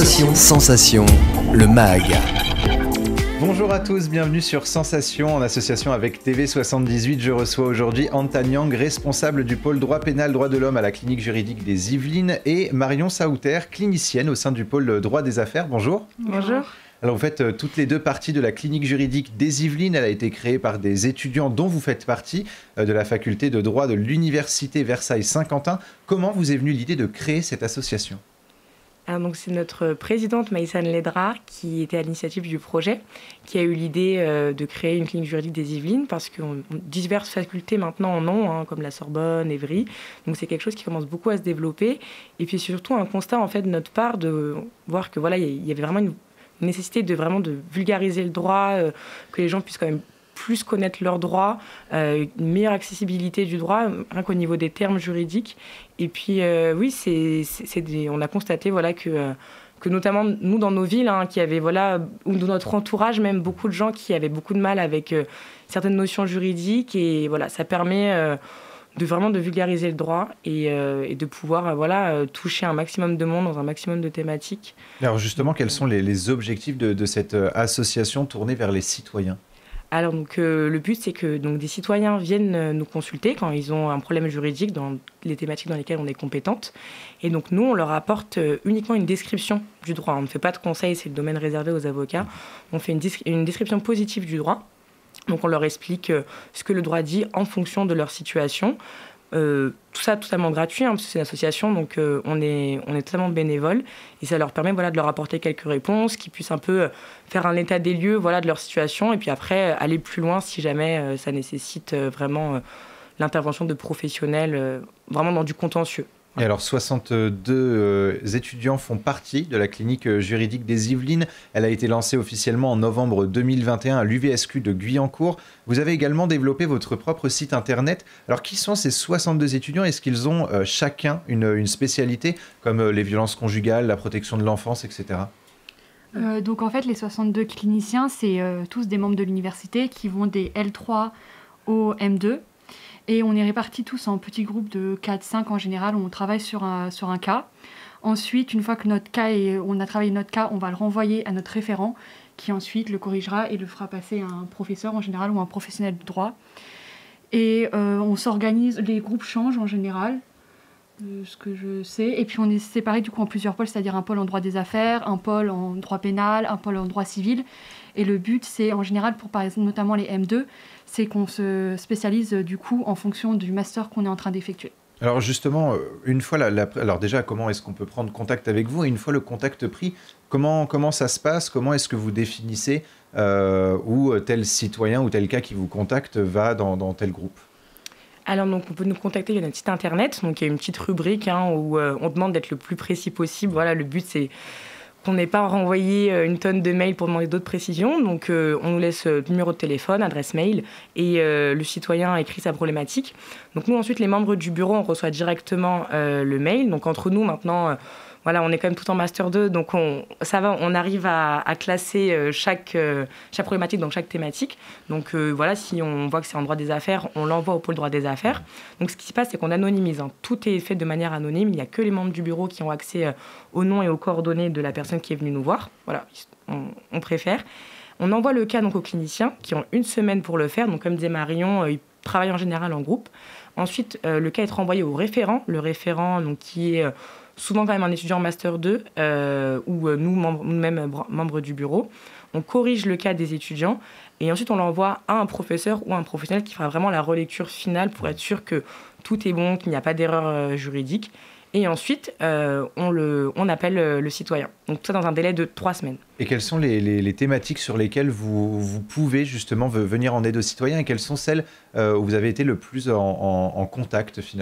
Sensation, le MAG. Bonjour à tous, bienvenue sur Sensation. En association avec TV78, je reçois aujourd'hui Anta Niang, responsable du pôle droit pénal droit de l'homme à la clinique juridique des Yvelines, et Marion Sauter, clinicienne au sein du pôle droit des affaires. Bonjour. Bonjour. Alors vous faites toutes les deux parties de la clinique juridique des Yvelines. Elle a été créée par des étudiants dont vous faites partie de la faculté de droit de l'université Versailles-Saint-Quentin. Comment vous est venue l'idée de créer cette association ? Alors donc c'est notre présidente Maïsane Ledra qui était à l'initiative du projet, qui a eu l'idée de créer une clinique juridique des Yvelines parce que diverses facultés maintenant en ont, comme la Sorbonne, Évry. Donc c'est quelque chose qui commence beaucoup à se développer. Et puis surtout un constat en fait de notre part de voir que voilà, il y avait vraiment une nécessité de vulgariser le droit, que les gens puissent quand même plus connaître leurs droits, une meilleure accessibilité du droit, rien qu'au niveau des termes juridiques. Et puis, oui, on a constaté que notamment nous, dans nos villes, qui avaient, ou dans notre entourage, même beaucoup de gens qui avaient beaucoup de mal avec certaines notions juridiques. Et voilà, ça permet de vulgariser le droit et de pouvoir toucher un maximum de monde dans un maximum de thématiques. Alors justement, quels sont les objectifs de cette association tournée vers les citoyens ? Alors donc le but c'est que des citoyens viennent nous consulter quand ils ont un problème juridique dans les thématiques dans lesquelles on est compétente, et donc nous on leur apporte uniquement une description du droit. On ne fait pas de conseils, c'est le domaine réservé aux avocats. On fait une description positive du droit, donc on leur explique ce que le droit dit en fonction de leur situation. Tout ça totalement gratuit, parce que c'est une association, donc on est totalement bénévole, et ça leur permet de leur apporter quelques réponses, qu'ils puissent un peu faire un état des lieux de leur situation, et puis après aller plus loin si jamais ça nécessite vraiment l'intervention de professionnels, vraiment dans du contentieux. Et alors 62 étudiants font partie de la clinique juridique des Yvelines. Elle a été lancée officiellement en novembre 2021 à l'UVSQ de Guyancourt. Vous avez également développé votre propre site internet. Alors qui sont ces 62 étudiants ? Est-ce qu'ils ont chacun une spécialité comme les violences conjugales, la protection de l'enfance, etc. Donc en fait les 62 cliniciens, c'est tous des membres de l'université qui vont des L3 au M2. Et on est répartis tous en petits groupes de 4-5 en général, où on travaille sur un cas. Ensuite, une fois que on a travaillé notre cas, on va le renvoyer à notre référent, qui ensuite le corrigera et le fera passer à un professeur en général ou un professionnel de droit. Et on s'organise, les groupes changent en général, ce que je sais. Et puis on est séparés du coup en plusieurs pôles, c'est-à-dire un pôle en droit des affaires, un pôle en droit pénal, un pôle en droit civil. Et le but, c'est en général, pour par exemple notamment les M2, c'est qu'on se spécialise du coup en fonction du master qu'on est en train d'effectuer. Alors justement, une fois alors déjà, comment est-ce qu'on peut prendre contact avec vous ? Et une fois le contact pris, comment ça se passe ? Comment est-ce que vous définissez où tel citoyen ou tel cas qui vous contacte va dans tel groupe ? Alors donc on peut nous contacter via notre site internet. Donc il y a une petite rubrique où on demande d'être le plus précis possible. Voilà, le but c'est qu'on n'ait pas renvoyé une tonne de mails pour demander d'autres précisions. Donc, on nous laisse numéro de téléphone, adresse mail, et le citoyen écrit sa problématique. Donc, nous, ensuite, les membres du bureau, on reçoit directement le mail. Donc, entre nous, maintenant, on est quand même tout en Master 2. Donc, ça va, on arrive à classer chaque problématique dans chaque thématique. Donc, si on voit que c'est en droit des affaires, on l'envoie au pôle droit des affaires. Donc, ce qui se passe, c'est qu'on anonymise. Tout est fait de manière anonyme. Il n'y a que les membres du bureau qui ont accès au nom et aux coordonnées de la personne qui est venue nous voir. Voilà, on préfère. On envoie le cas aux cliniciens qui ont 1 semaine pour le faire. Donc, comme disait Marion, ils travaillent en général en groupe. Ensuite, le cas est renvoyé au référent. Le référent, qui est souvent quand même un étudiant en Master 2 ou nous-mêmes membres du bureau. On corrige le cas des étudiants et ensuite on l'envoie à un professeur ou à un professionnel qui fera vraiment la relecture finale pour être sûr que tout est bon, qu'il n'y a pas d'erreur juridique. Et ensuite, on appelle le citoyen. Donc tout ça dans un délai de 3 semaines. Et quelles sont les thématiques sur lesquelles vous pouvez justement venir en aide aux citoyens, et quelles sont celles où vous avez été le plus en contact finalement ?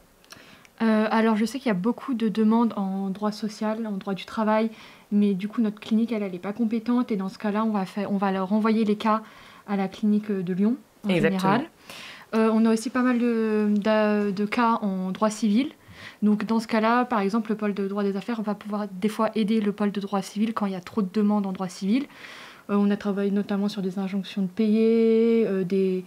Alors je sais qu'il y a beaucoup de demandes en droit social, en droit du travail, mais du coup notre clinique elle n'est pas compétente, et dans ce cas-là on va leur renvoyer les cas à la clinique de Lyon en général. On a aussi pas mal de cas en droit civil. Donc dans ce cas-là, par exemple, le pôle de droit des affaires va pouvoir des fois aider le pôle de droit civil quand il y a trop de demandes en droit civil. On a travaillé notamment sur des injonctions de payer,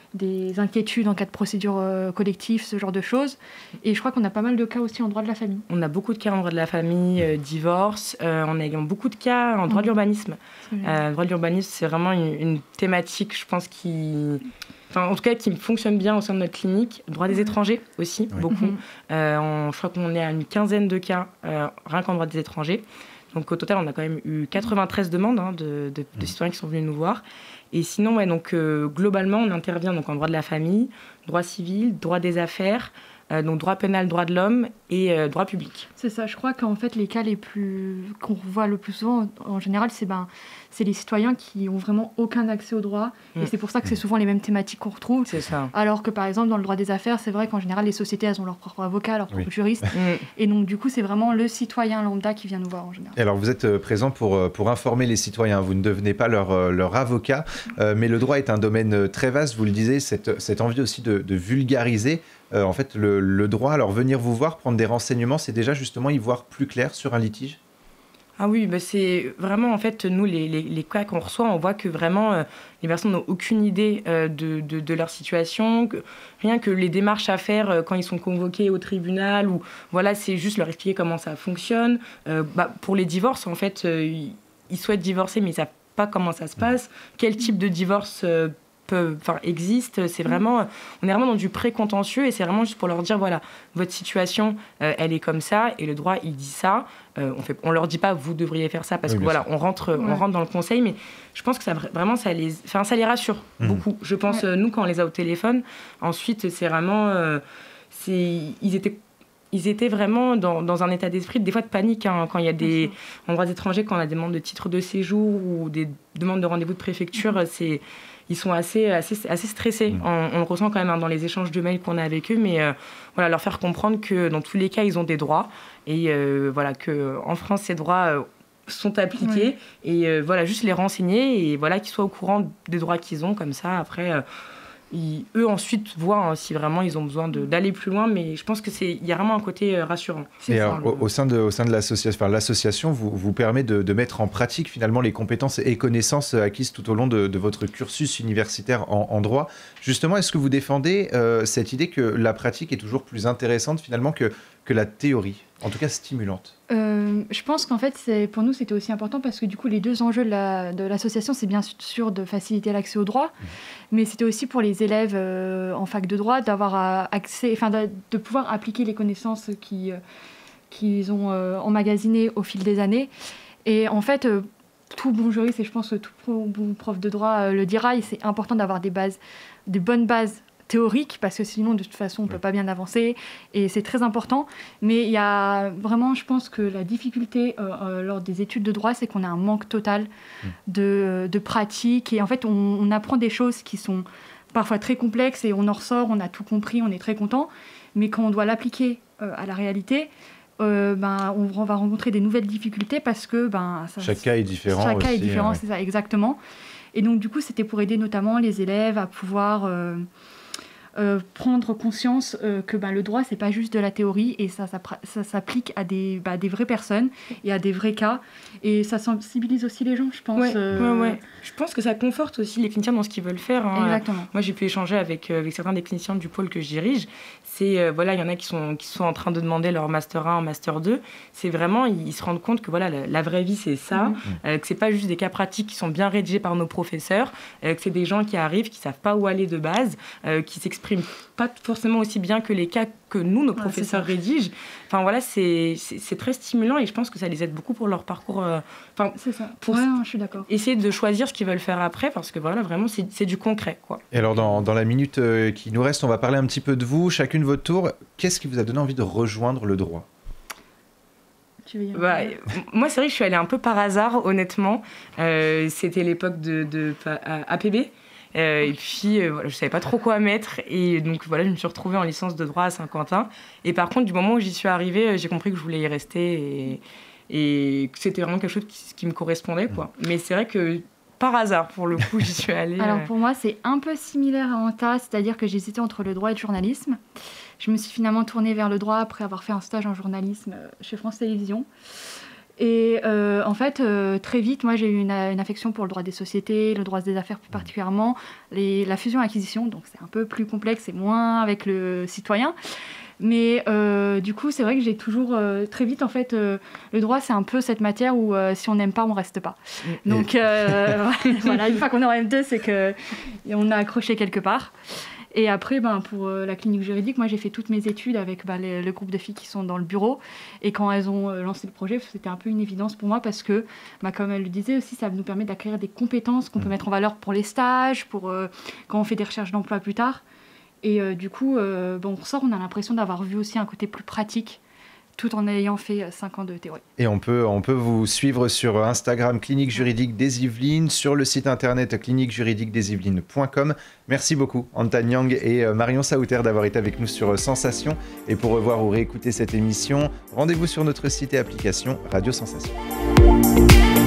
des inquiétudes en cas de procédure collective, ce genre de choses. Et je crois qu'on a pas mal de cas aussi en droit de la famille. On a beaucoup de cas en droit de la famille, divorce. On a également beaucoup de cas en droit de l'urbanisme. Le droit de l'urbanisme, c'est vraiment une thématique, je pense, en tout cas, qui fonctionne bien au sein de notre clinique. Droit des étrangers aussi, beaucoup. Je crois qu'on est à une quinzaine de cas, rien qu'en droit des étrangers. Donc au total, on a quand même eu 93 demandes de citoyens qui sont venus nous voir. Et sinon, globalement, on intervient donc en droit de la famille, droit civil, droit des affaires, donc droit pénal, droit de l'homme et droit public. C'est ça, je crois qu'en fait, les cas qu'on voit le plus souvent, en général, c'est les citoyens qui ont vraiment aucun accès au droit. Et c'est pour ça que c'est souvent les mêmes thématiques qu'on retrouve. C'est ça. Alors que, par exemple, dans le droit des affaires, c'est vrai qu'en général, les sociétés, elles ont leur propre avocat, leur propre juriste. Et donc, du coup, c'est vraiment le citoyen lambda qui vient nous voir en général. Et alors, vous êtes présent pour informer les citoyens. Vous ne devenez pas leur avocat, mais le droit est un domaine très vaste. Vous le disiez, cette envie aussi de vulgariser. En fait, le droit, alors venir vous voir, prendre des renseignements, c'est déjà justement y voir plus clair sur un litige? Ah oui, c'est vraiment, en fait, nous, les cas qu'on reçoit, on voit que vraiment, les personnes n'ont aucune idée de leur situation, rien que les démarches à faire quand ils sont convoqués au tribunal, ou voilà, c'est juste leur expliquer comment ça fonctionne. Pour les divorces, en fait, ils souhaitent divorcer, mais ils ne savent pas comment ça se passe, quel type de divorce existe. C'est vraiment, on est vraiment dans du pré-contentieux et c'est vraiment juste pour leur dire, voilà, votre situation, elle est comme ça et le droit, il dit ça. On leur dit pas, vous devriez faire ça parce que voilà, on rentre dans le conseil, mais je pense que ça les rassure beaucoup. Je pense, nous, quand on les a au téléphone, ensuite, c'est vraiment, ils étaient vraiment dans un état d'esprit, des fois de panique, quand il y a des endroits étrangers, quand on a des demandes de titres de séjour ou des demandes de rendez-vous de préfecture, ils sont assez stressés. On le ressent quand même dans les échanges de mails qu'on a avec eux, mais leur faire comprendre que dans tous les cas, ils ont des droits et qu'en France, ces droits sont appliqués et juste les renseigner et qu'ils soient au courant des droits qu'ils ont, comme ça, après... eux ensuite voient si vraiment ils ont besoin d'aller plus loin, mais je pense qu'il y a vraiment un côté rassurant. Et alors, au sein de l'association, l'association vous permet de mettre en pratique finalement les compétences et connaissances acquises tout au long de votre cursus universitaire en droit. Justement, est-ce que vous défendez cette idée que la pratique est toujours plus intéressante finalement que la théorie, en tout cas stimulante? Je pense qu'en fait, pour nous, c'était aussi important parce que du coup, les deux enjeux de l'association, c'est bien sûr de faciliter l'accès au droit, mais c'était aussi pour les élèves en fac de droit d'avoir accès, de pouvoir appliquer les connaissances qu'ils ont emmagasinées au fil des années. Et en fait, tout bon juriste, et je pense que tout bon prof de droit le dira, et c'est important d'avoir des bonnes bases théorique, parce que sinon, de toute façon, on ne peut pas bien avancer, et c'est très important. Mais il y a vraiment, je pense que la difficulté lors des études de droit, c'est qu'on a un manque total de pratique, et en fait, on apprend des choses qui sont parfois très complexes, et on en ressort, on a tout compris, on est très content, mais quand on doit l'appliquer à la réalité, on va rencontrer des nouvelles difficultés, parce que chaque cas est différent. Chaque cas est différent, c'est ça, exactement. Et donc, du coup, c'était pour aider notamment les élèves à pouvoir... prendre conscience que le droit, c'est pas juste de la théorie, et ça s'applique à des vraies personnes et à des vrais cas, et ça sensibilise aussi les gens, je pense. Je pense que ça conforte aussi les cliniciens dans ce qu'ils veulent faire. Exactement. Moi, j'ai pu échanger avec certains des cliniciens du pôle que je dirige. Il y en a qui sont en train de demander leur master 1, master 2. C'est vraiment, ils se rendent compte que la vraie vie, c'est ça, que c'est pas juste des cas pratiques qui sont bien rédigés par nos professeurs, que c'est des gens qui arrivent, qui savent pas où aller de base, qui s'expriment pas forcément aussi bien que les cas que nous, nos professeurs rédigent. C'est très stimulant, et je pense que ça les aide beaucoup pour leur parcours. C'est ça. Pour je suis d'accord. Essayer de choisir ce qu'ils veulent faire après, parce que vraiment, c'est du concret, quoi. Et alors, dans la minute qui nous reste, on va parler un petit peu de vous, chacune votre tour. Qu'est-ce qui vous a donné envie de rejoindre le droit ? Moi, c'est vrai que je suis allée un peu par hasard, honnêtement. C'était l'époque de APB. Et puis, je ne savais pas trop quoi mettre. Et donc, je me suis retrouvée en licence de droit à Saint-Quentin. Et par contre, du moment où j'y suis arrivée, j'ai compris que je voulais y rester et que c'était vraiment quelque chose qui me correspondait, quoi. Mais c'est vrai que, par hasard, pour le coup, j'y suis allée. Alors, pour moi, c'est un peu similaire à Anta, c'est-à-dire que j'hésitais entre le droit et le journalisme. Je me suis finalement tournée vers le droit après avoir fait un stage en journalisme chez France Télévisions. Et en fait, très vite, moi, j'ai eu une affection pour le droit des sociétés, le droit des affaires plus particulièrement, la fusion-acquisition, donc c'est un peu plus complexe et moins avec le citoyen. Mais du coup, c'est vrai que j'ai toujours, très vite, en fait, le droit, c'est un peu cette matière où si on n'aime pas, on ne reste pas. Donc voilà, une fois qu'on est en M2, c'est qu'on a accroché quelque part. Et après, pour la clinique juridique, moi j'ai fait toutes mes études avec le groupe de filles qui sont dans le bureau. Et quand elles ont lancé le projet, c'était un peu une évidence pour moi parce que, comme elle le disait aussi, ça nous permet d'acquérir des compétences qu'on peut mettre en valeur pour les stages, pour quand on fait des recherches d'emploi plus tard. Et du coup, on ressort, on a l'impression d'avoir vu aussi un côté plus pratique, tout en ayant fait 5 ans de théorie. Et on peut vous suivre sur Instagram Clinique Juridique des Yvelines, sur le site internet cliniquejuridiquedesyvelines.com. Merci beaucoup Anta Niang et Marion Sauter d'avoir été avec nous sur Sensation. Et pour revoir ou réécouter cette émission, rendez-vous sur notre site et application Radio Sensation.